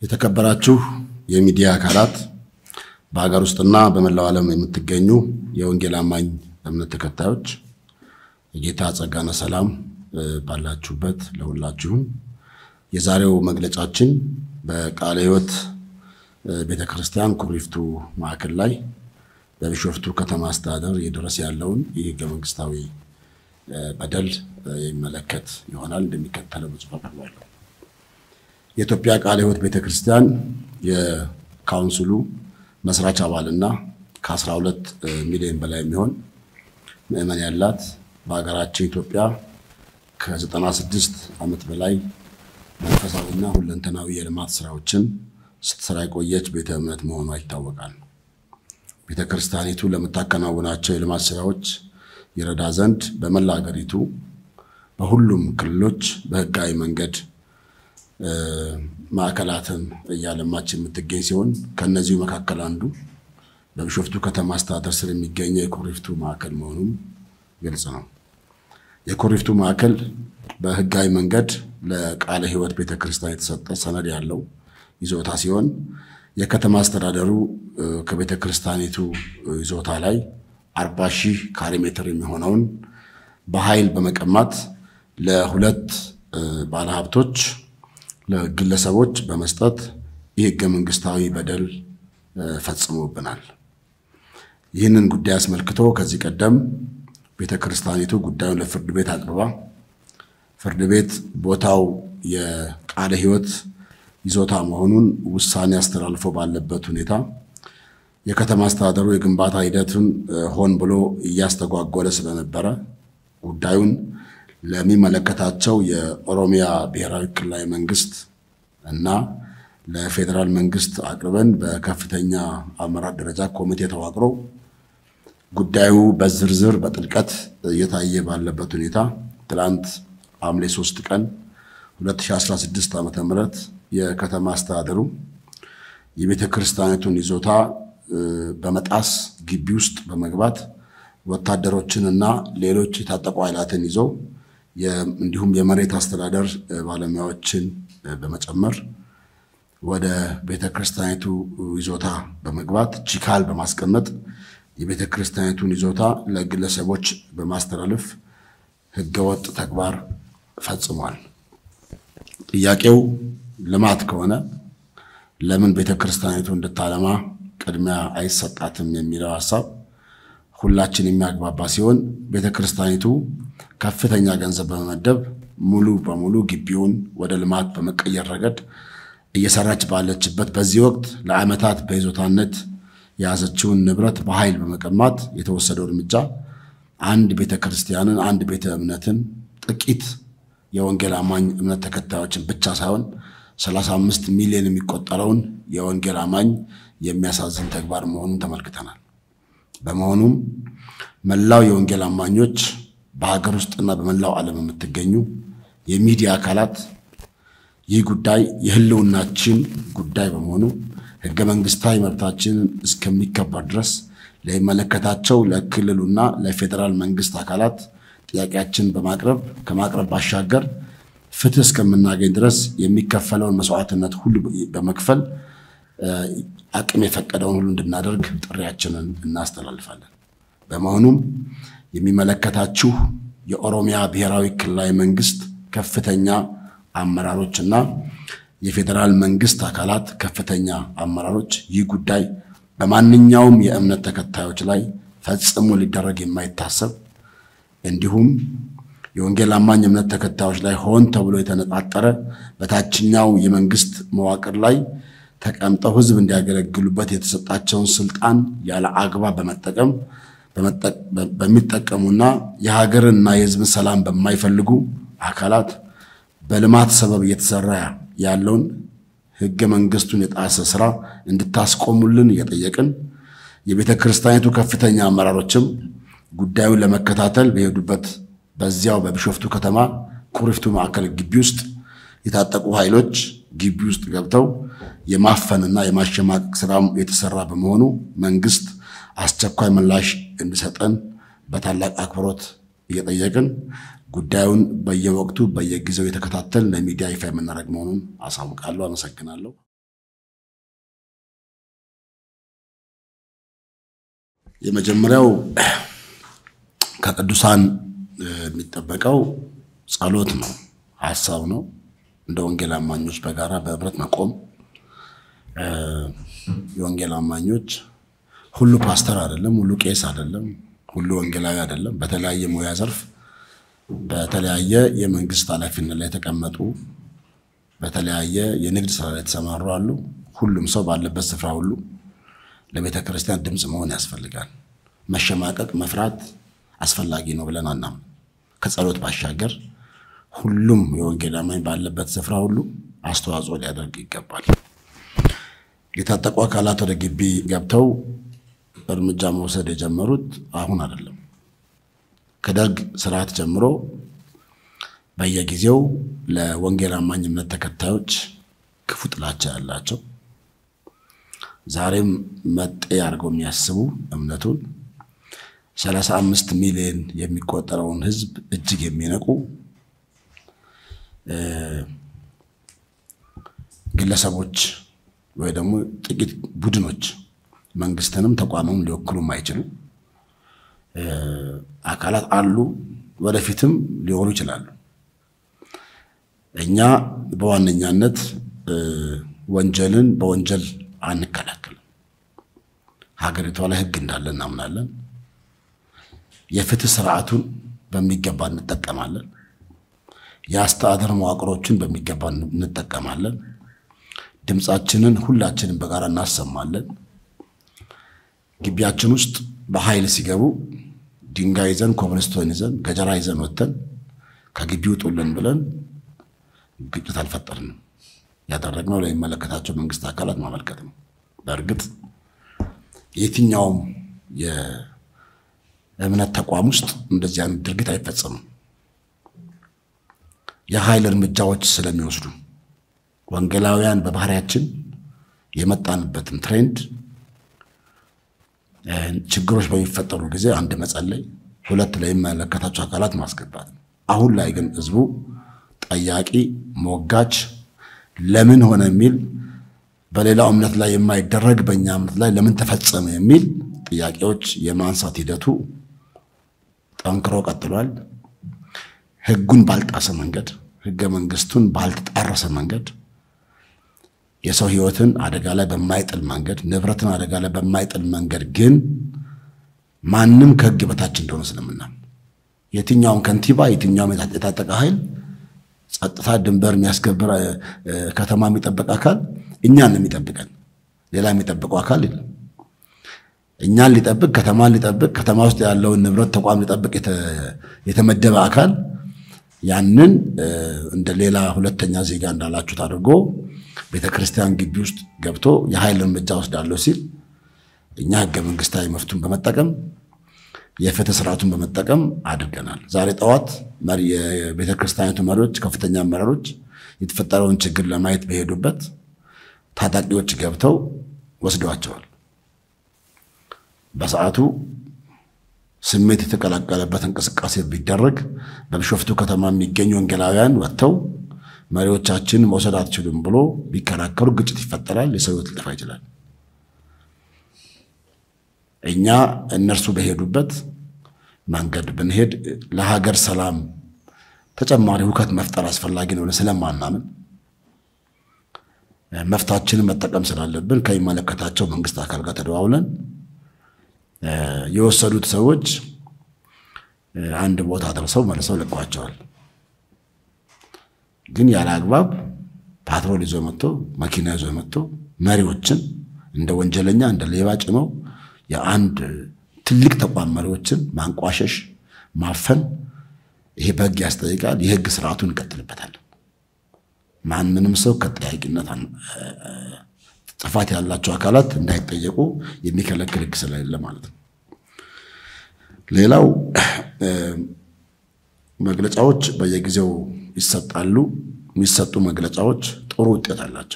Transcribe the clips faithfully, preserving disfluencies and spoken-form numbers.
የተከበራችሁ የሚዲያ አካላት በአገር ውስጥና በመላው ዓለም የምትገኙ የወንጌል አማኝ እምነት ተከታዮች የጌታ ጸጋና ሰላም ባላችሁበት ለሁላችሁም የዛሬው መግለጫችን በቃለ ሕይወት ቤተክርስቲያን ኩሪፍቱ ማዕከል ላይ በቢሾፍቱ ከተማ አስተዳደር የደረሰ ያለውን የሕገ መንግስታዊ በደል የሚመለከት ይሆናል። እንደሚከተለው ጽፈናል። የኢትዮጵያ ቃለ ሕይወት ቤተክርስቲያን የካውንስሉ መስራች አባልና ከ12 ሚሊዮን በላይ የሚሆን ምዕመን ያላት በአገራችን ኢትዮጵያ ከ96 ዓመት በላይ መንፈሳዊና ሁለንተናዊ የልማት ስራዎችን ስትሰራ የቆየች ቤተ እምነት መሆኗ ይታወቃል። ቤተክርስቲያኒቱ ለምታከናውናቸው የልማት ስራዎች ይረዳ ዘንድ በመላ አገሪቱ በሁሉም ክልሎች በህጋዊ መንገድ ማዕከላትን እያለማች የምትገኝ ሲሆን ከነዚሁ መካከል አንዱ በቢሾፍቱ ከተማ አስተዳደር ስር የሚገኘው የኩሪፍቱ ማዕከል መሆኑን ግልጽ ነው። የኩሪፍቱ ማዕከል በህጋዊ መንገድ ለቃለ ሕይወት ቤተክርስቲያን የተሰጠ ሰነድ ያለው ይዞታ ሲሆን የከተማ አስተዳደሩ ከቤተክርስቲያኒቱ ይዞታ ላይ አርባ ሺህ ካሬ ሜትር የሚሆነውን በኃይል በመቀማት ለሁለት ባለሀብቶች ለግለሰቦች በመስጠት የሕገ መንግስታዊ በደል ፈጽሞብናል። ይህንን ጉዳይ አስመልክቶ ከዚህ ቀደም ቤተክርስቲያኒቱ ጉዳዩን ለፍርድ ቤት አቅርባ ፍርድ ቤት ቦታው የቃለ ሕይወት ይዞታ መሆኑን ውሳኔ አስተላልፎ ባለበት ሁኔታ የከተማ አስተዳደሩ የግንባታ ሂደቱን ሆን ብሎ እያስተጓጎለ ስለነበረ ጉዳዩን ለሚመለከታቸው የኦሮሚያ ብሔራዊ ክልላዊ መንግስት እና ለፌደራል መንግስት አቅርበን በከፍተኛ አመራር ደረጃ ኮሚቴ ተዋቅሮ ጉዳዩ በዝርዝር በጥልቀት እየታየ ባለበት ሁኔታ ትላንት ሐምሌ ሶስት ቀን ሁለት ሺህ አስራ ስድስት ዓመተ ምህረት የከተማ አስተዳደሩ የቤተክርስቲያኒቱን ይዞታ በመጣስ ግቢ ውስጥ በመግባት ወታደሮችንና ሌሎች የታጠቁ ኃይላትን ይዘው እንዲሁም የመሬት አስተዳደር ባለሙያዎችን በመጨመር ወደ ቤተክርስቲያኒቱ ይዞታ በመግባት ቺካል በማስቀመጥ የቤተክርስቲያኒቱን ይዞታ ለግለሰቦች በማስተላለፍ ህገወጥ ተግባር ፈጽሟል። ጥያቄው ልማት ከሆነ ለምን ቤተክርስቲያኒቱ እንድታለማ ቅድሚያ አይሰጣትም የሚለው ሐሳብ ሁላችን የሚያግባባ ሲሆን ቤተክርስቲያኒቱ ከፍተኛ ገንዘብ በመመደብ ሙሉ በሙሉ ግቢውን ወደ ልማት በመቀየር ረገድ እየሰራች ባለችበት በዚህ ወቅት ለዓመታት በይዞታነት ያዘችውን ንብረት በኃይል በመቀማት የተወሰደው እርምጃ አንድ ቤተክርስቲያንን አንድ ቤተ እምነትን ጥቂት የወንጌል አማኝ እምነት ተከታዮችን ብቻ ሳይሆን ሰላሳ አምስት ሚሊዮን የሚቆጠረውን የወንጌል አማኝ የሚያሳዝን ተግባር መሆኑን ተመልክተናል። በመሆኑም መላው የወንጌል አማኞች በአገር ውስጥና በመላው ዓለም የምትገኙ የሚዲያ አካላት ይህ ጉዳይ የህልውናችን ጉዳይ በመሆኑ ሕገ መንግስታዊ መብታችንን እስከሚከበር ድረስ ለሚመለከታቸው ለክልሉና ለፌደራል መንግስት አካላት ጥያቄያችን በማቅረብ ከማቅረብ ባሻገር ፍትህ እስከምናገኝ ድረስ የሚከፈለውን መስዋዕትነት ሁሉ በመክፈል አቅም የፈቀደውን ሁሉ እንድናደርግ ጥሪያችንን እናስተላልፋለን። በመሆኑም የሚመለከታችሁ የኦሮሚያ ብሔራዊ ክልላዊ መንግስት ከፍተኛ አመራሮችና የፌደራል መንግስት አካላት ከፍተኛ አመራሮች ይህ ጉዳይ በማንኛውም የእምነት ተከታዮች ላይ ፈጽሞ ሊደረግ የማይታሰብ እንዲሁም የወንጌል አማኝ እምነት ተከታዮች ላይ ሆን ተብሎ የተነጣጠረ በታችኛው የመንግስት መዋቅር ላይ ተቀምጠው ህዝብ እንዲያገለግሉበት የተሰጣቸውን ስልጣን ያለ አግባብ በመጠቀም በሚጠቀሙና የሀገርና የህዝብን ሰላም በማይፈልጉ አካላት በልማት ሰበብ እየተሰራ ያለውን ሕገ መንግስቱን የጣሰ ስራ እንድታስቆሙልን እየጠየቅን የቤተክርስቲያኒቱ ከፍተኛ አመራሮችም ጉዳዩን ለመከታተል በሄዱበት በዚያው በቢሾፍቱ ከተማ ኩሪፍቱ ማዕከል ግቢ ውስጥ የታጠቁ ኃይሎች ግቢ ውስጥ ገብተው የማፈንና የማሸማቀቅ ስራ የተሰራ በመሆኑ መንግስት አስቸኳይ ምላሽ እንዲሰጠን በታላቅ አክብሮት እየጠየቅን ጉዳዩን በየወቅቱ በየጊዜው የተከታተልን ለሚዲያ ይፋ የምናደርግ መሆኑን አሳውቃለሁ። አመሰግናለሁ። የመጀመሪያው ከቅዱሳን የሚጠበቀው ጸሎት ነው ሐሳብ ነው እንደ ወንጌል አማኞች በጋራ በህብረት መቆም የወንጌል አማኞች ሁሉ ፓስተር አይደለም ሁሉ ቄስ አይደለም ሁሉ ወንጌላዊ አይደለም በተለያየ ሙያ ዘርፍ በተለያየ የመንግስት ኃላፊነት ላይ ተቀመጡ በተለያየ የንግድ ስራ ላይ ተሰማሩ አሉ ሁሉም ሰው ባለበት ስፍራ ሁሉ ለቤተ ክርስቲያን ድምጽ መሆን ያስፈልጋል መሸማቀቅ መፍራት አስፈላጊ ነው ብለን አናም ከጸሎት ባሻገር ሁሉም የወንጌል አማኝ ባለበት ስፍራ ሁሉ አስተዋጽኦ ሊያደርግ ይገባል የታጠቁ አካላት ወደ ግቢ ገብተው እርምጃ መውሰድ የጀመሩት አሁን አይደለም ከደርግ ስርዓት ጀምሮ በየጊዜው ለወንጌል አማኝነት ተከታዮች ክፉ ጥላቻ ያላቸው ዛሬም መጤ ያርገው የሚያስቡ እምነቱን ሰላሳ አምስት ሚሊዮን የሚቆጠረውን ህዝብ እጅግ የሚነቁ ግለሰቦች ወይ ደግሞ ጥቂት ቡድኖች መንግስትንም ተቋሙም ሊወክሉ ማይችሉ አካላት አሉ ወደፊትም ሊሆኑ ይችላሉ እኛ በዋነኛነት ወንጀልን በወንጀል አንከላከልም ሀገሪቷ ላይ ህግ እንዳለ እናምናለን የፍትህ ስርዓቱን በሚገባ እንጠቀማለን ያስተዳደር መዋቅሮችን በሚገባ እንጠቀማለን ድምጻችንን ሁላችንም በጋራ እናሰማለን ግቢያችን ውስጥ በኃይል ሲገቡ ድንጋይ ይዘን ኮብልስቶን ይዘን ገጀራ ይዘን ወተን ከግቢው ጦልን ብለን ግጭት አልፈጠርንም ያደረግነው ለሚመለከታቸው መንግስት አካላት ማመልከት ነው በእርግጥ የትኛውም የእምነት ተቋም ውስጥ እንደዚህ አይነት ድርጊት አይፈጸምም የኃይል እርምጃዎች ስለሚወስዱ ወንጌላውያን በባህሪያችን የመጣንበትን ትሬንድ ችግሮች በሚፈጠሩ ጊዜ አንድ መጸለይ ሁለት ለሚመለከታቸው አካላት ማስገባት አሁን ላይ ግን ህዝቡ ጠያቂ ሞጋች ለምን ሆነ የሚል በሌላው እምነት ላይ የማይደረግ በእኛ እምነት ላይ ለምን ተፈጸመ የሚል ጥያቄዎች የማንሳት ሂደቱ ጠንክሮ ቀጥሏል ህጉን ባልጣሰ መንገድ ህገ መንግስቱን ባልተጣረሰ መንገድ የሰው ህይወትን አደጋ ላይ በማይጥል መንገድ ንብረትን አደጋ ላይ በማይጥል መንገድ ግን ማንንም ከህግ በታች እንደሆነ ስለምናምን የትኛውን ከንቲባ የትኛውን የታጠቀ ኃይል ጸጥታ ድንበር የሚያስከብር ከተማ የሚጠብቅ አካል እኛን የሚጠብቀን ሌላ የሚጠብቀው አካል የለም እኛን ሊጠብቅ ከተማን ሊጠብቅ ከተማ ውስጥ ያለውን ንብረት ተቋም ሊጠብቅ የተመደበ አካል ያንን እንደ ሌላ ሁለተኛ ዜጋ እንዳላችሁ ታድርጎ ቤተክርስቲያን ግቢ ውስጥ ገብቶ የኃይል እርምጃ ወስዳለው ሲል እኛ ህገ መንግስታዊ መፍቱን በመጠቀም የፍትህ ስርዓቱን በመጠቀም አድርገናል ዛሬ ጠዋት መሪ የቤተክርስቲያኒቱ መሪዎች ከፍተኛ አመራሮች የተፈጠረውን ችግር ለማየት በሄዱበት ታጣቂዎች ገብተው ወስደዋቸዋል በሰዓቱ ስሜት የተቀላቀለበት እንቅስቃሴ ቢደረግ በቢሾፍቱ ከተማ የሚገኙ ወንጌላውያን ወጥተው መሪዎቻችን መውሰድ አትችሉም ብሎ ቢከራከሩ ግጭት ይፈጠራል የሰው ህይወት ሊጠፋ ይችላል እኛ እነርሱ በሄዱበት መንገድ ብንሄድ ለሀገር ሰላም ተጨማሪ ሁከት መፍጠር አስፈላጊ ነው ስለማናምን መፍታችንን መጠቀም ስላለብን ከሚመለከታቸው መንግስት አካል ጋር ተደዋውለን የወሰዱት ሰዎች አንድ ቦታ ደርሰው መልሰው ለቋቸዋል ግን ያለ አግባብ ፓትሮል ይዞ መጥቶ መኪና ይዞ መጥቶ መሪዎችን እንደ ወንጀለኛ እንደ ሌባ ጭመው የአንድ ትልቅ ተቋም መሪዎችን ማንቋሸሽ ማፈን ይሄ በህግ ያስጠይቃል የህግ ስርዓቱን እንቀጥልበታለን ማን ምንም ሰው ከጠያቂነት ጥፋት ያላቸው አካላት እንዳይጠየቁ የሚከለክል ህግ ስለሌለ ማለት ነው ሌላው መግለጫዎች በየጊዜው ይሰጣሉ የሚሰጡ መግለጫዎች ጥሩ ውጤት አላቸው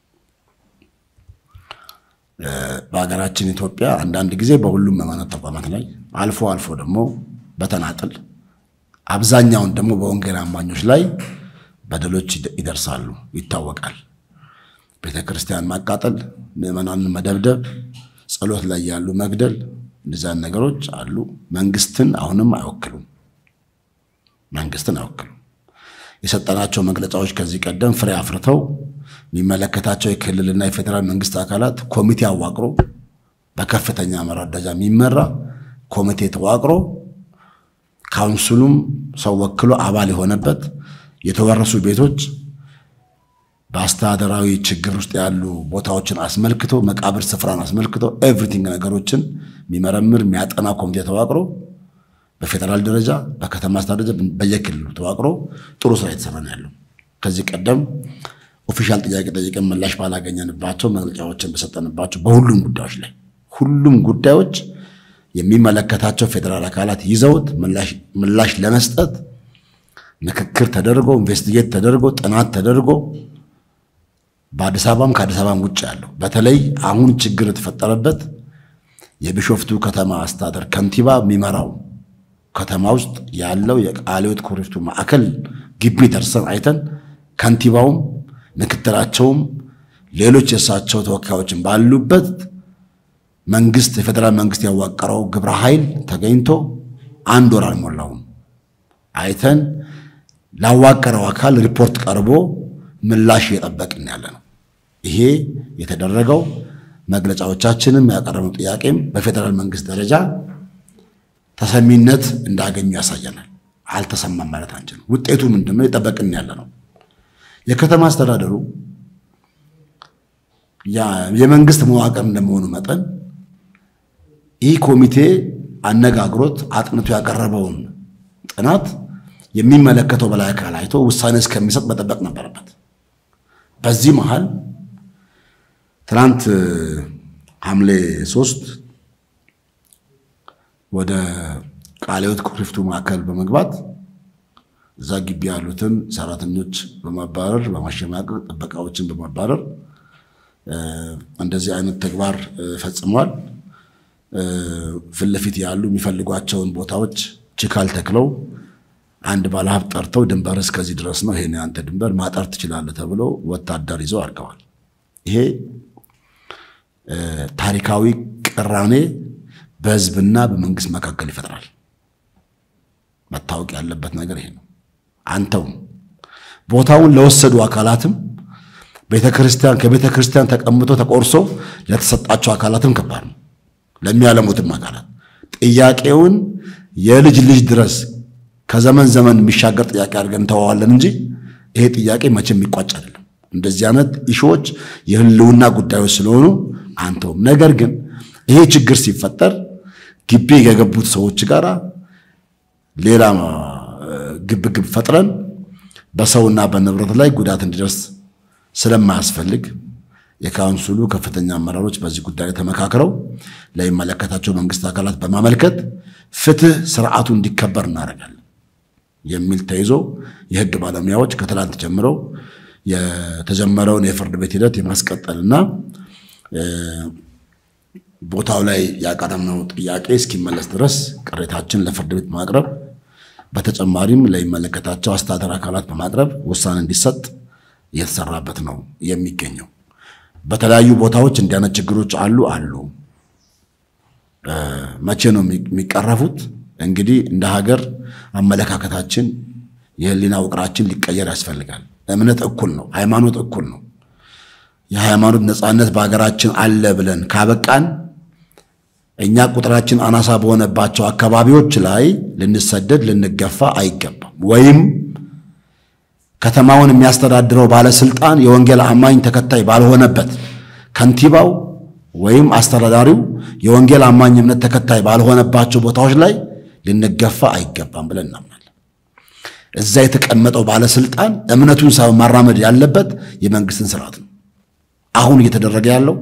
በአገራችን ኢትዮጵያ አንዳንድ ጊዜ በሁሉም ሃይማኖት ተቋማት ላይ አልፎ አልፎ ደግሞ በተናጠል አብዛኛውን ደግሞ በወንጌል አማኞች ላይ በደሎች ይደርሳሉ ይታወቃል ቤተክርስቲያን ማቃጠል ምዕመናንን መደብደብ ጸሎት ላይ ያሉ መግደል እንደዛን ነገሮች አሉ መንግስትን አሁንም አይወክሉም መንግስትን አይወክሉም የሰጠናቸው መግለጫዎች ከዚህ ቀደም ፍሬ አፍርተው የሚመለከታቸው የክልልና የፌደራል መንግስት አካላት ኮሚቴ አዋቅሮ በከፍተኛ አመራር ደረጃ የሚመራ ኮሚቴ ተዋቅሮ ካውንስሉም ሰው ወክሎ አባል የሆነበት የተወረሱ ቤቶች በአስተዳደራዊ ችግር ውስጥ ያሉ ቦታዎችን አስመልክቶ መቃብር ስፍራን አስመልክቶ ኤቭሪቲንግ ነገሮችን የሚመረምር የሚያጠና ኮሚቴ ተዋቅሮ በፌደራል ደረጃ በከተማ አስተዳደር በየክልሉ ተዋቅሮ ጥሩ ስራ እየተሰራ ነው ያለው ከዚህ ቀደም ኦፊሻል ጥያቄ ጠይቀን ምላሽ ባላገኘንባቸው መግለጫዎችን በሰጠንባቸው በሁሉም ጉዳዮች ላይ ሁሉም ጉዳዮች የሚመለከታቸው ፌደራል አካላት ይዘውት ምላሽ ምላሽ ለመስጠት ምክክር ተደርጎ ኢንቨስቲጌት ተደርጎ ጥናት ተደርጎ በአዲስ አበባም ከአዲስ አበባም ውጭ ያለው በተለይ አሁን ችግር የተፈጠረበት የቢሾፍቱ ከተማ አስተዳደር ከንቲባ የሚመራው ከተማ ውስጥ ያለው የቃሊዮት ኩሪፍቱ ማዕከል ግቢ ደርሰን አይተን ከንቲባውም ምክትላቸውም ሌሎች የሳቸው ተወካዮችን ባሉበት መንግስት የፌደራል መንግስት ያዋቀረው ግብረ ኃይል ተገኝቶ አንድ ወር አልሞላውም አይተን ላዋቀረው አካል ሪፖርት ቀርቦ ምላሽ እየጠበቅን ያለነው ይሄ የተደረገው መግለጫዎቻችንም ያቀረበው ጥያቄም በፌደራል መንግስት ደረጃ ተሰሚነት እንዳገኙ ያሳያናል አልተሰማም ማለት አንችልም ውጤቱ ምንድነው የጠበቅን ያለነው የከተማ አስተዳደሩ ያ የመንግስት መዋቅር እንደመሆኑ መጠን ይህ ኮሚቴ አነጋግሮት አጥንቶ ያቀረበውን ጥናት የሚመለከተው በላይ አካል አይቶ ውሳኔ እስከሚሰጥ መጠበቅ ነበረበት በዚህ መሃል ትናንት ሐምሌ ሶስት ወደ ቃሊዮት ኩሪፍቱ ማዕከል በመግባት እዛ ግቢ ያሉትን ሰራተኞች በማባረር በማሸማቀቅ ጥበቃዎችን በማባረር እንደዚህ አይነት ተግባር ፈጽሟል ፍልፊት ያሉ የሚፈልጓቸውን ቦታዎች ችካል ተክለው አንድ ባለሀብት ጠርተው ድንበር እስከዚህ ድረስ ነው ይሄን አንተ ድንበር ማጣር ትችላለህ ተብሎ ወታደር ይዘው አርገዋል ይሄ ታሪካዊ ቅራኔ በህዝብና በመንግስት መካከል ይፈጥራል መታወቅ ያለበት ነገር ይሄ ነው አንተው ቦታውን ለወሰዱ አካላትም ቤተክርስቲያን ከቤተክርስቲያን ተቀምጦ ተቆርሶ ለተሰጣቸው አካላትም ከባድ ነው ለሚያለሙትም አካላት ጥያቄውን የልጅ ልጅ ድረስ ከዘመን ዘመን የሚሻገር ጥያቄ አድርገን ተዋዋለን እንጂ ይሄ ጥያቄ መቼም የሚቋጭ አይደለም እንደዚህ አይነት ኢሹዎች የህልውና ጉዳዮች ስለሆኑ አንተው ነገር ግን ይሄ ችግር ሲፈጠር ግቢ የገቡት ሰዎች ጋራ ሌላ ግብ ግብ ፈጥረን በሰውና በንብረት ላይ ጉዳት እንዲደርስ ስለማያስፈልግ የካውንስሉ ከፍተኛ አመራሮች በዚህ ጉዳይ ተመካክረው ለሚመለከታቸው መንግስት አካላት በማመልከት ፍትህ ስርዓቱ እንዲከበር እናደርጋለን የሚል ተይዞ የህግ ባለሙያዎች ከትላንት ጀምረው የተጀመረውን የፍርድ ቤት ሂደት የማስቀጠልና ቦታው ላይ ያቀረብነው ጥያቄ እስኪመለስ ድረስ ቅሬታችን ለፍርድ ቤት ማቅረብ በተጨማሪም ለሚመለከታቸው አስተዳደር አካላት በማቅረብ ውሳኔ እንዲሰጥ እየተሰራበት ነው የሚገኘው በተለያዩ ቦታዎች እንዲያነ ችግሮች አሉ አሉ መቼ ነው የሚቀረፉት እንግዲህ እንደ ሀገር አመለካከታችን የህሊና ውቅራችን ሊቀየር ያስፈልጋል እምነት እኩል ነው ሃይማኖት እኩል ነው የሃይማኖት ነፃነት በአገራችን አለ ብለን ካበቃን እኛ ቁጥራችን አናሳ በሆነባቸው አካባቢዎች ላይ ልንሰደድ ልንገፋ አይገባም ወይም ከተማውን የሚያስተዳድረው ባለስልጣን የወንጌል አማኝ ተከታይ ባልሆነበት ከንቲባው ወይም አስተዳዳሪው የወንጌል አማኝ እምነት ተከታይ ባልሆነባቸው ቦታዎች ላይ ልንገፋ አይገባም ብለን እናምናለን እዛ የተቀመጠው ባለስልጣን እምነቱን ሳይሆን ማራመድ ያለበት የመንግስትን ስርዓት ነው አሁን እየተደረገ ያለው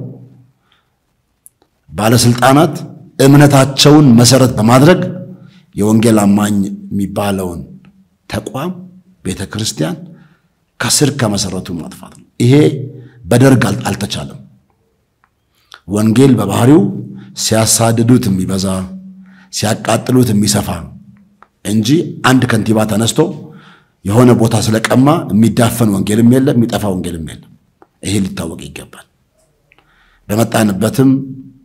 ባለስልጣናት እምነታቸውን መሰረት በማድረግ የወንጌል አማኝ የሚባለውን ተቋም ቤተክርስቲያን ከስር ከመሰረቱ ማጥፋት ነው ይሄ በደርግ አልተቻለም ወንጌል በባህሪው ሲያሳድዱት የሚበዛ ሲያቃጥሉት የሚሰፋ እንጂ አንድ ከንቲባ ተነስቶ የሆነ ቦታ ስለቀማ የሚዳፈን ወንጌልም የለም የሚጠፋ ወንጌልም የለም ይሄ ሊታወቅ ይገባል በመጣንበትም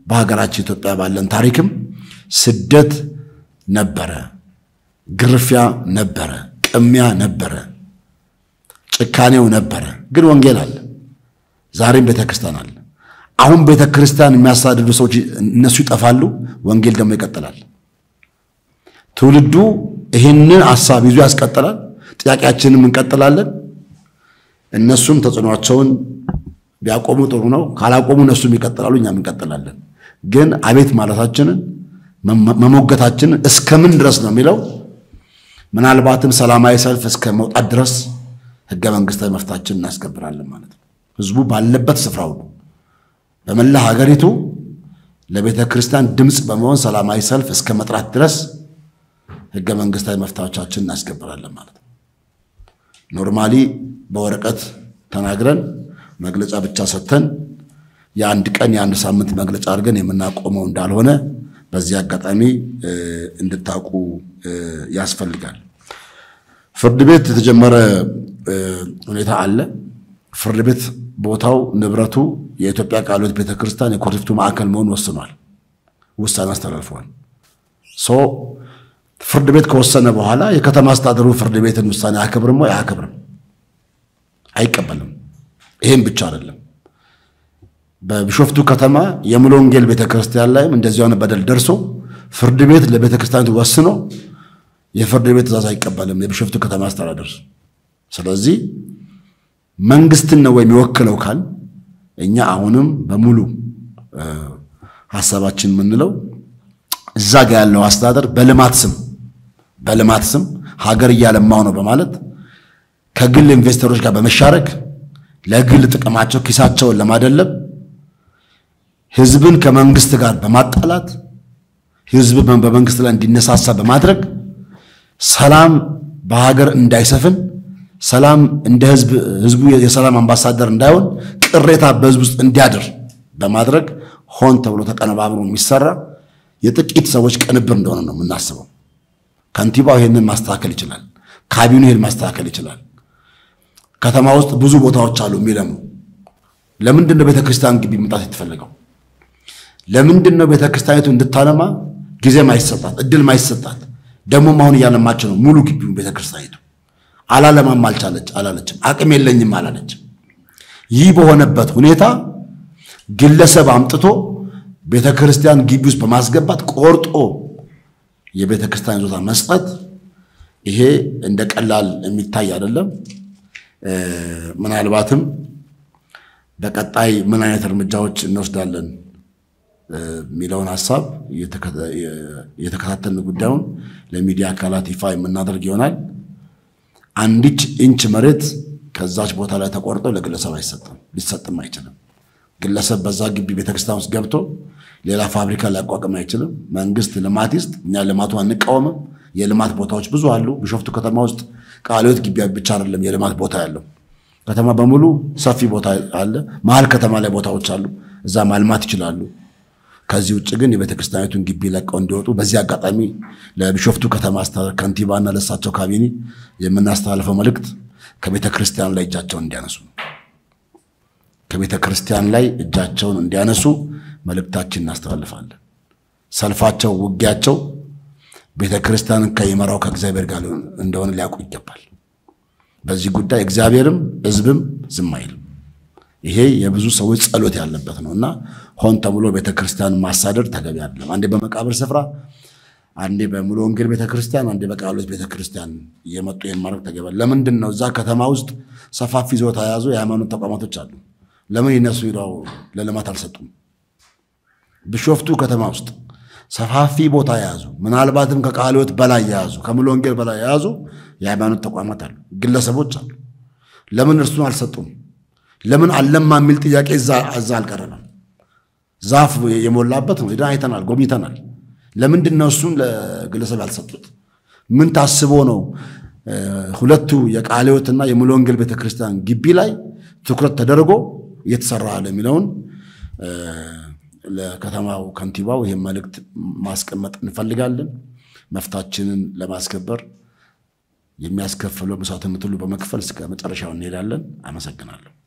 በሀገራችን ኢትዮጵያ ባለን ታሪክም ስደት ነበረ ግርፊያ ነበረ ቅሚያ ነበረ ጭካኔው ነበረ ግን ወንጌል አለ ዛሬም ቤተክርስቲያን አለ አሁን ቤተክርስቲያን የሚያሳድዱ ሰዎች እነሱ ይጠፋሉ ወንጌል ደግሞ ይቀጥላል ትውልዱ ይሄንን ሐሳብ ይዞ ያስቀጥላል ጥያቄያችንን እንቀጥላለን እነሱም ተጽኗቸውን ቢያቆሙ ጥሩ ነው ካላቆሙ እነሱም ይቀጥላሉ እኛም እንቀጥላለን ግን አቤት ማለታችንን መሞገታችንን እስከምን ድረስ ነው የሚለው ምናልባትም ሰላማዊ ሰልፍ እስከ መውጣት ድረስ ህገ መንግስታዊ መፍታችን እናስከብራለን ማለት ነው ህዝቡ ባለበት ስፍራው በመላ ሀገሪቱ ለቤተ ክርስቲያን ድምጽ በመሆን ሰላማዊ ሰልፍ እስከ መጥራት ድረስ ህገ መንግስታዊ መፍታዎቻችን እናስከብራለን ማለት ነው ኖርማሊ በወረቀት ተናግረን መግለጫ ብቻ ሰጥተን የአንድ ቀን የአንድ ሳምንት መግለጫ አድርገን የምናቆመው እንዳልሆነ በዚህ አጋጣሚ እንድታውቁ ያስፈልጋል ፍርድ ቤት የተጀመረ ሁኔታ አለ ፍርድ ቤት ቦታው ንብረቱ የኢትዮጵያ ቃለ ሕይወት ቤተክርስቲያን የኮሪፍቱ ማዕከል መሆን ወስኗል ውሳኔ አስተላልፏል ሶ ፍርድ ቤት ከወሰነ በኋላ የከተማ አስተዳደሩ ፍርድ ቤትን ውሳኔ አከብርም ወይ አከብርም አይቀበልም ይሄን ብቻ አይደለም በቢሾፍቱ ከተማ የሙሉ ወንጌል ቤተክርስቲያን ላይ እንደዚህ ያለ በደል ደርሶ ፍርድ ቤት ለቤተክርስቲያኑ ወስኖ የፍርድ ቤት ትዕዛዝ አይቀበልም የቢሾፍቱ ከተማ አስተዳደር ስለዚህ መንግስትን ነው የሚወክለው ካል እኛ አሁንም በሙሉ ሐሳባችን ምንለው እዛ ጋር ያለው አስተዳደር በልማት ስም በልማት ስም ሀገር ያለማው ነው በማለት ከግል ኢንቨስተሮች ጋር በመሻረክ ለግል ጥቅማቸው ኪሳቸውን ለማደለብ ህዝብን ከመንግስት ጋር በማጣላት ህዝብ በመንግስት ላይ እንዲነሳሳ በማድረግ ሰላም በሀገር እንዳይሰፍን ሰላም እንደ ህዝብ ህዝቡ የሰላም አምባሳደር እንዳይሆን ቅሬታ በህዝብ ውስጥ እንዲያድር በማድረግ ሆን ተብሎ ተቀነባብሮ የሚሰራ የጥቂት ሰዎች ቅንብር እንደሆነ ነው የምናስበው ካንቲባው ይሄንን ማስተካከል ይችላል ካቢኔው ይሄን ማስተካከል ይችላል ከተማ ውስጥ ብዙ ቦታዎች አሉ የሚለሙ ለምንድን ነው ቤተክርስቲያን ግቢ መጣት የተፈለገው ለምንድን ነው ቤተክርስቲያኒቱ እንድታለማ ጊዜ ማይሰጣት እድል ማይሰጣት ደሞ ማሁን ያለማች ነው ሙሉ ግቢው ቤተክርስቲያኒቱ አላለማም አልቻለች አላለችም አቅም የለኝም አላለች ይህ በሆነበት ሁኔታ ግለሰብ አምጥቶ ቤተክርስቲያን ግቢ ውስጥ በማስገባት ቆርጦ የቤተክርስቲያን ዞታ መስጠት ይሄ እንደ ቀላል የሚታይ አይደለም ምናልባትም በቀጣይ ምን አይነት እርምጃዎች እንወስዳለን ሚሊዮን ሐሳብ የተከታተልን ጉዳዩን ለሚዲያ አካላት ይፋ የምናደርግ ይሆናል አንዲች ኢንች መሬት ከዛች ቦታ ላይ ተቆርጦ ለግለሰብ አይሰጥም ሊሰጥም አይችልም ግለሰብ በዛ ግቢ ቤተክርስቲያን ውስጥ ገብቶ ሌላ ፋብሪካ ሊያቋቁም አይችልም መንግስት ልማቲስት እኛ ልማቱን አንቀወም የልማት ቦታዎች ብዙ አሉ ቢሾፍቱ ከተማ ውስጥ ቃለ ሕይወት ግቢ ብቻ አይደለም የልማት ቦታ ያለው ከተማ በሙሉ ሰፊ ቦታ አለ መሃል ከተማ ላይ ቦታዎች አሉ እዛ ማልማት ይችላሉ ከዚህ ውጭ ግን የቤተክርስቲያኒቱን ግቢ ለቀው እንዲወጡ በዚህ አጋጣሚ ለቢሾፍቱ ከተማ አስተዳደር ካንቲባና ለሳቸው ካቢኔ የምናስተላልፈው መልእክት ከቤተክርስቲያን ላይ እጃቸውን እንዲያነሱ ከቤተክርስቲያን ላይ እጃቸውን እንዲያነሱ መልእክታችን እናስተላልፋለን ሰልፋቸው ውጊያቸው ቤተክርስቲያንን ከይመራው ከእግዚአብሔር ጋር እንደሆነ ሊያውቁ ይገባል በዚህ ጉዳይ እግዚአብሔርም ሕዝብም ዝም አይልም ይሄ የብዙ ሰዎች ጸሎት ያለበት ነውና ሆን ተብሎ ቤተክርስቲያን ማሳደር ተገቢ አይደለም አንዴ በመቃብር ስፍራ አንዴ በሙሉ ወንጌል ቤተክርስቲያን አንዴ በቃለ ሕይወት ቤተክርስቲያን የመጡ የማረክ ተገባ ለምንድን ነው እዛ ከተማ ውስጥ ሰፋፊ ዞታ ያዙ የሃይማኖት ተቋማቶች አሉ ለምን ይነሱ ይራው ለልማት አልሰጡም ቢሾፍቱ ከተማ ውስጥ ሰፋፊ ቦታ ያዙ ምናልባትም ከቃለ ሕይወት በላይ ያዙ ከሙሉ ወንጌል በላይ ያዙ የሃይማኖት ተቋማት አሉ ግለሰቦች አሉ ለምን እርሱን አልሰጡም ለምን አለማ የሚል ጥያቄ እዛ እዛ አልቀረበም ዛፍ የሞላበት ነው ሄደን አይተናል ጎብኝተናል ለምንድን ነው እሱን ለግለሰብ ያልሰጡት ምን ታስቦ ነው ሁለቱ የቃለ ሕይወትና የሙሉ ወንጌል ቤተክርስቲያን ግቢ ላይ ትኩረት ተደርጎ እየተሰራ ለሚለውን ለከተማው ካንቲባው ይሄ መልእክት ማስቀመጥ እንፈልጋለን መፍታችንን ለማስከበር የሚያስከፍለው መስዋዕትነት ሁሉ በመክፈል እስከ መጨረሻው እንሄዳለን አመሰግናለሁ